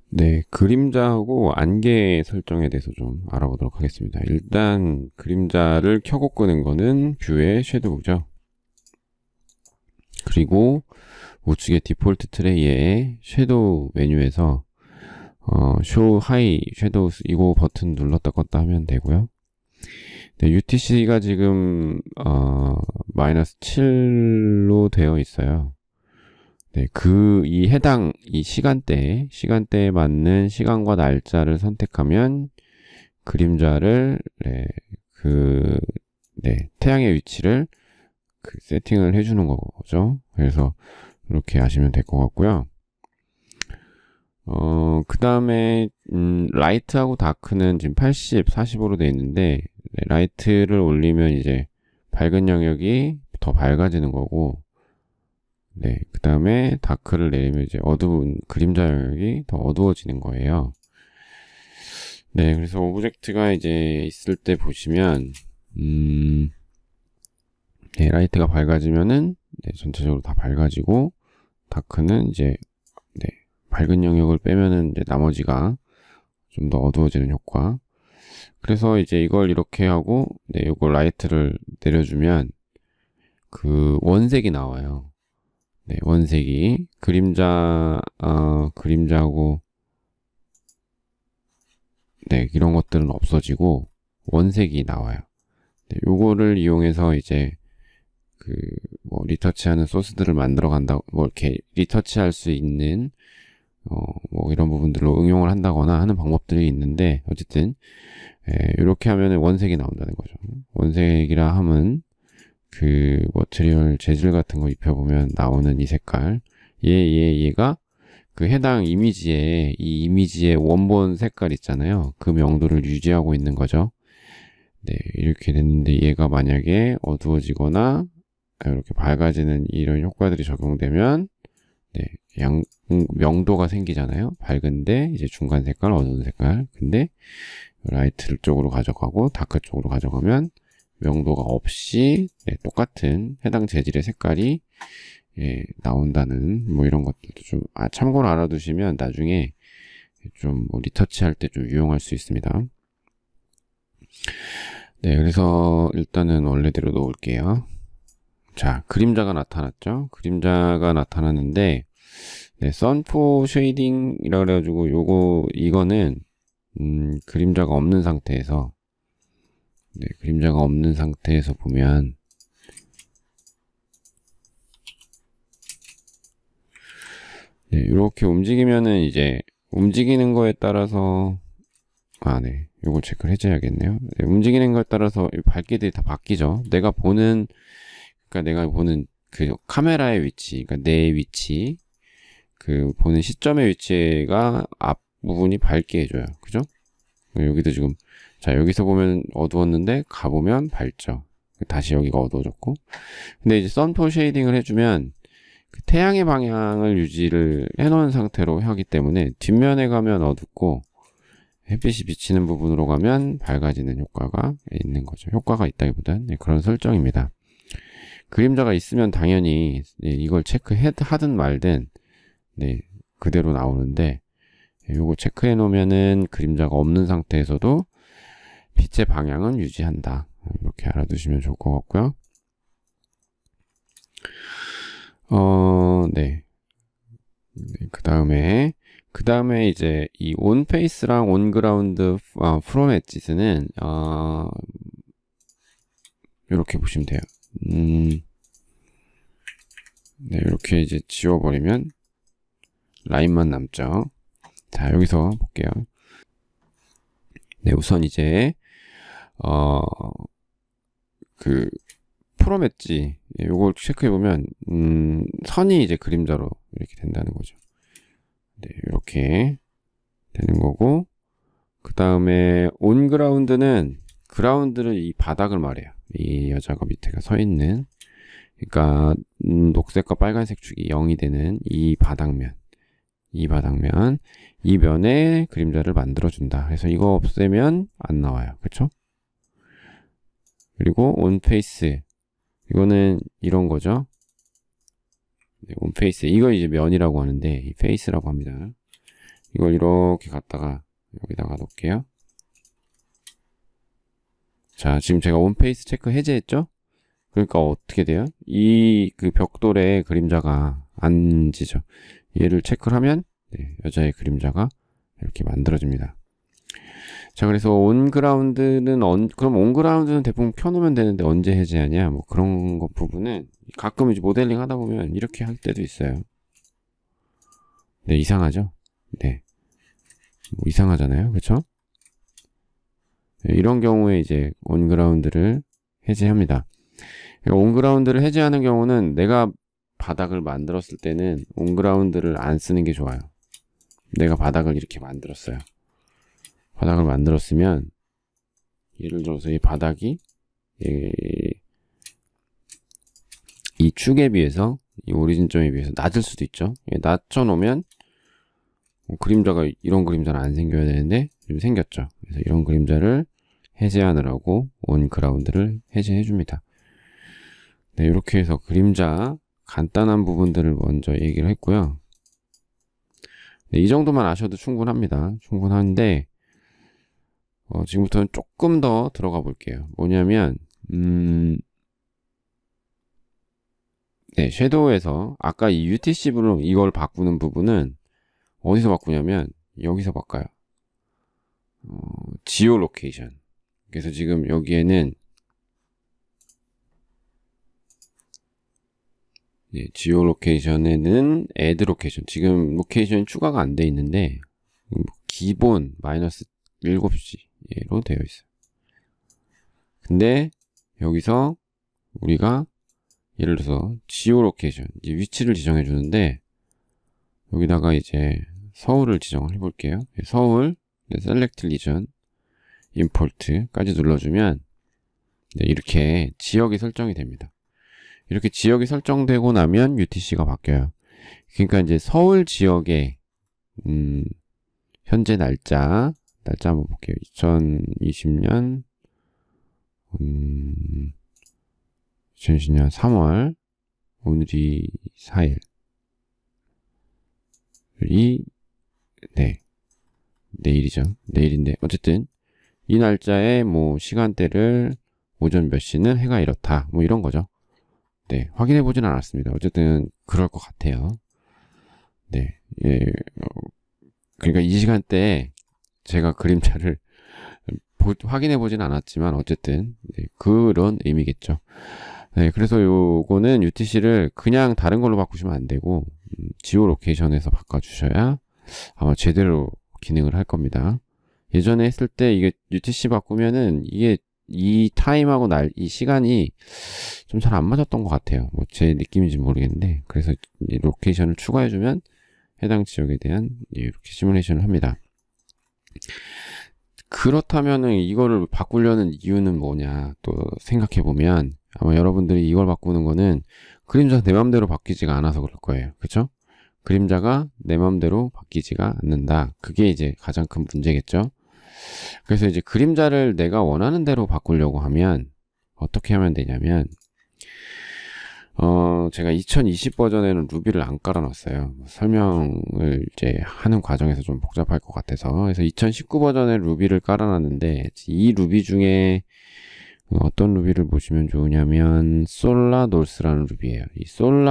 네, 그림자하고 안개 설정에 대해서 좀 알아보도록 하겠습니다. 일단 그림자를 켜고 끄는 거는 뷰의 섀도우죠. 그리고 우측의 디폴트 트레이의 섀도우 메뉴에서 쇼 하이 섀도우 이거 버튼 눌렀다 껐다 하면 되고요. 네, UTC가 지금 마이너스 7로 되어 있어요. 네, 이 해당 이 시간대에 맞는 시간과 날짜를 선택하면 그림자를 태양의 위치를 세팅을 해주는 거죠. 그래서 이렇게 하시면 될 것 같고요. 그 다음에 라이트하고 다크는 지금 80, 45로 되어 있는데 라이트를 올리면 이제 밝은 영역이 더 밝아지는 거고, 네, 그 다음에 다크를 내리면 이제 어두운 그림자 영역이 더 어두워지는 거예요. 네, 그래서 오브젝트가 이제 있을 때 보시면, 네, 라이트가 밝아지면은, 네, 전체적으로 다 밝아지고, 다크는 이제, 네, 밝은 영역을 빼면은 이제 나머지가 좀 더 어두워지는 효과. 그래서 이제 이걸 이렇게 하고, 네, 이걸 라이트를 내려주면, 원색이 나와요. 네, 원색이 그림자하고 네, 이런 것들은 없어지고 원색이 나와요. 네, 요거를 이용해서 이제 리터치하는 소스들을 만들어 간다, 이렇게 리터치할 수 있는 이런 부분들로 응용을 한다거나 하는 방법들이 있는데, 어쨌든 이렇게 하면 원색이 나온다는 거죠. 원색이라 함은 머티리얼 재질 같은 거 입혀보면 나오는 이 색깔, 얘가 해당 이 이미지의 원본 색깔 있잖아요. 그 명도를 유지하고 있는 거죠. 네, 이렇게 됐는데 얘가 만약에 어두워지거나 이렇게 밝아지는 이런 효과들이 적용되면, 네, 명도가 생기잖아요. 밝은데 이제 중간 색깔, 어두운 색깔. 근데 라이트 쪽으로 가져가고 다크 쪽으로 가져가면 명도가 없이, 네, 똑같은 해당 재질의 색깔이 나온다는 이런 것들도 좀 참고로 알아두시면 나중에 좀 리터치 할 때 좀 유용할 수 있습니다. 네, 그래서 일단은 원래대로 놓을게요. 자, 그림자가 나타났죠? 그림자가 나타났는데, 네, 선포 쉐이딩이라 그래가지고 이거는 그림자가 없는 상태에서, 네, 그림자가 없는 상태에서 보면, 네, 이렇게 움직이면은 이제 움직이는 거에 따라서, 네, 요걸 체크를 해줘야겠네요. 네, 움직이는 거에 따라서 밝기들이 다 바뀌죠. 내가 보는 카메라의 위치, 그러니까 내 위치, 보는 시점의 위치가 앞부분이 밝게 해줘요. 그죠? 여기도 지금, 자, 여기서 보면 어두웠는데, 가보면 밝죠. 다시 여기가 어두워졌고. 근데 이제 선포 쉐이딩을 해주면, 태양의 방향을 유지를 해놓은 상태로 하기 때문에, 뒷면에 가면 어둡고, 햇빛이 비치는 부분으로 가면 밝아지는 효과가 있는 거죠. 효과가 있다기보단, 네, 그런 설정입니다. 그림자가 있으면 당연히, 네, 이걸 체크하든 말든, 네, 그대로 나오는데, 요거 체크해 놓으면은 그림자가 없는 상태에서도 빛의 방향은 유지한다. 이렇게 알아두시면 좋을 것 같고요. 네. 그 다음에 이제 이 온페이스랑 온그라운드 프롬 엣지스는 이렇게 보시면 돼요. 네, 이렇게 이제 지워버리면 라인만 남죠. 자, 여기서 볼게요. 네, 우선 이제 프롬 엣지 요걸 체크해보면 선이 이제 그림자로 이렇게 된다는 거죠. 네, 이렇게 되는 거고, 그 다음에 온그라운드는 이 바닥을 말해요. 이 여자가 밑에가 서 있는, 그러니까 녹색과 빨간색 축이 0이 되는 이 바닥면, 이 면에 그림자를 만들어준다. 그래서 이거 없애면 안 나와요. 그쵸? 그리고 온페이스, 이거는 이런 거죠. 네, 온페이스, 이거 이제 면이라고 하는데 이 페이스라고 합니다. 이걸 이렇게 갖다가 여기다가 놓을게요. 자, 지금 제가 온페이스 체크 해제했죠? 그러니까 어떻게 돼요? 이 그 벽돌의 그림자가 안 지죠. 얘를 체크를 하면 네, 여자의 그림자가 이렇게 만들어집니다. 자, 그래서 온그라운드는 그럼 온그라운드는 대부분 켜놓으면 되는데 언제 해제하냐? 뭐 그런 것 부분은 가끔 이제 모델링 하다 보면 이렇게 할 때도 있어요. 네, 이상하죠? 네, 뭐 이상하잖아요, 그렇죠? 네, 이런 경우에 이제 온그라운드를 해제합니다. 온그라운드를 해제하는 경우는 내가 바닥을 만들었을 때는 온그라운드를 안 쓰는 게 좋아요. 내가 바닥을 이렇게 만들었어요. 바닥을 만들었으면 예를 들어서 이 바닥이 이 축에 비해서 이 오리진점에 비해서 낮을 수도 있죠. 낮춰 놓으면 그림자가 이런 그림자는 안 생겨야 되는데 좀 생겼죠. 그래서 이런 그림자를 해제하느라고 온그라운드를 해제해 줍니다. 네, 이렇게 해서 그림자 간단한 부분들을 먼저 얘기를 했고요. 네, 이 정도만 아셔도 충분합니다. 충분한데 지금부터는 조금 더 들어가 볼게요. 뭐냐면 네, 섀도우에서 아까 이 UTC 블록 이걸 바꾸는 부분은 어디서 바꾸냐면 여기서 바꿔요. 지오로케이션. 그래서 지금 여기에는 네, 지오로케이션에는 애드 로케이션. 지금 로케이션이 추가가 안 돼 있는데 기본 마이너스 7시로 되어 있어요. 근데 여기서 우리가 예를 들어서 지오로케이션 이제 위치를 지정해 주는데 여기다가 이제 서울을 지정을 해 볼게요. 서울 셀렉트 리전 임포트까지 눌러주면 네, 이렇게 지역이 설정이 됩니다. 이렇게 지역이 설정되고 나면 UTC가 바뀌어요. 그러니까 이제 서울 지역의 현재 날짜 한번 볼게요. 2020년 2020년 3월 오늘이 4일 네, 내일이죠. 내일인데 어쨌든 이 날짜에 뭐 시간대를 오전 몇 시는 해가 이렇다 뭐 이런 거죠. 네, 확인해 보진 않았습니다. 어쨌든 그럴 것 같아요. 네, 예, 그러니까 이 시간대에 제가 그림자를 확인해 보진 않았지만 어쨌든 네, 그런 의미겠죠. 네, 그래서 요거는 UTC를 그냥 다른 걸로 바꾸시면 안 되고 지오로케이션에서 바꿔주셔야 아마 제대로 기능을 할 겁니다. 예전에 했을 때 이게 UTC 바꾸면은 이게 이 타임하고 이 시간이 좀 잘 안 맞았던 것 같아요. 뭐 제 느낌인지 모르겠는데 그래서 이 로케이션을 추가해주면 해당 지역에 대한 이렇게 시뮬레이션을 합니다. 그렇다면은 이거를 바꾸려는 이유는 뭐냐 또 생각해보면 아마 여러분들이 이걸 바꾸는 거는 그림자가 내 맘대로 바뀌지가 않아서 그럴 거예요. 그쵸? 그림자가 내 맘대로 바뀌지가 않는다. 그게 이제 가장 큰 문제겠죠? 그래서 이제 그림자를 내가 원하는 대로 바꾸려고 하면 어떻게 하면 되냐면 제가 2020 버전에는 루비를 안 깔아놨어요. 설명을 이제 하는 과정에서 좀 복잡할 것 같아서. 그래서 2019 버전에 루비를 깔아놨는데, 이 루비 중에 어떤 루비를 보시면 좋으냐면, 솔라놀스라는 루비예요. 이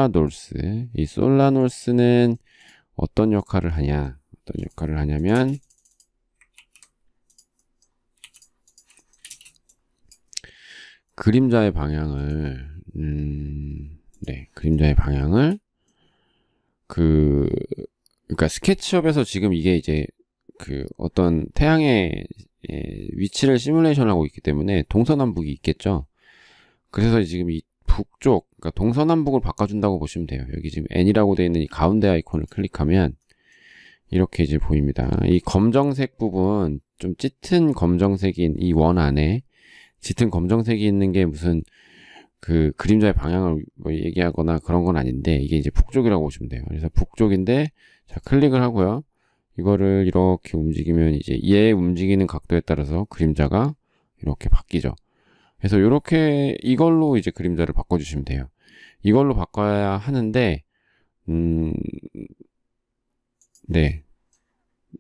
솔라놀스는 어떤 역할을 하냐면, 그림자의 방향을 그러니까 스케치업에서 지금 이게 이제 어떤 태양의 위치를 시뮬레이션 하고 있기 때문에 동서남북이 있겠죠. 그래서 지금 이 북쪽, 그러니까 동서남북을 바꿔준다고 보시면 돼요. 여기 지금 N이라고 되어 있는 이 가운데 아이콘을 클릭하면 이렇게 이제 보입니다. 이 검정색 부분, 좀 짙은 검정색인 이 원 안에 짙은 검정색이 있는 게 무슨 그림자의 방향을 뭐 얘기하거나 그런 건 아닌데 이게 이제 북쪽이라고 보시면 돼요. 그래서 북쪽인데 자 클릭을 하고요. 이거를 이렇게 움직이면 이제 얘 움직이는 각도에 따라서 그림자가 이렇게 바뀌죠. 그래서 이렇게 이걸로 이제 그림자를 바꿔주시면 돼요. 이걸로 바꿔야 하는데 네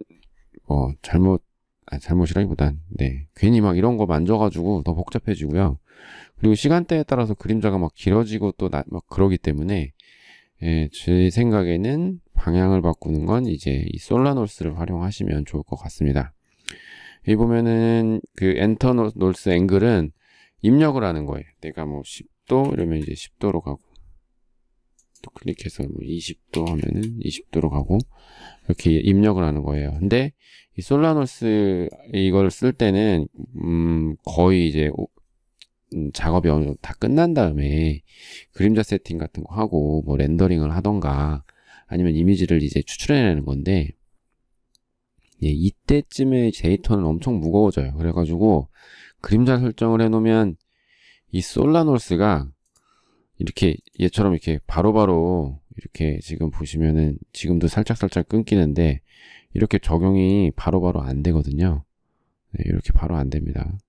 잘못이라기보단, 네. 괜히 막 이런 거 만져가지고 더 복잡해지고요. 그리고 시간대에 따라서 그림자가 막 길어지고 또 막 그러기 때문에, 예, 제 생각에는 방향을 바꾸는 건 이제 이 솔라놀스를 활용하시면 좋을 것 같습니다. 여기 보면은 그 엔터 놀스 앵글은 입력을 하는 거예요. 내가 뭐 10도 이러면 이제 10도로 가고, 또 클릭해서 뭐 20도 하면은 20도로 가고, 이렇게 입력을 하는 거예요. 근데 이 솔라놀스 이걸 쓸 때는 거의 이제 작업이 어느 정도 다 끝난 다음에 그림자 세팅 같은 거 하고 뭐 렌더링을 하던가 아니면 이미지를 이제 추출해내는 건데, 예, 이때쯤에 데이터는 엄청 무거워져요. 그래가지고 그림자 설정을 해놓으면 이 솔라놀스가 이렇게 얘처럼 이렇게 바로바로 이렇게 지금 보시면은 지금도 살짝살짝 끊기는데 이렇게 적용이 바로바로 안 되거든요. 네, 이렇게 바로 안 됩니다.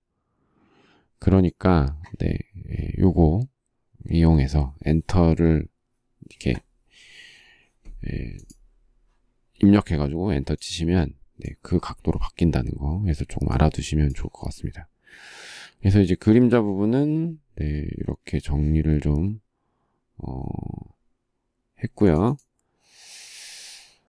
그러니까 네, 요거 이용해서 엔터를 이렇게 입력해가지고 엔터 치시면 네, 그 각도로 바뀐다는 거 해서 조금 알아두시면 좋을 것 같습니다. 그래서 이제 그림자 부분은 네, 이렇게 정리를 좀 했고요.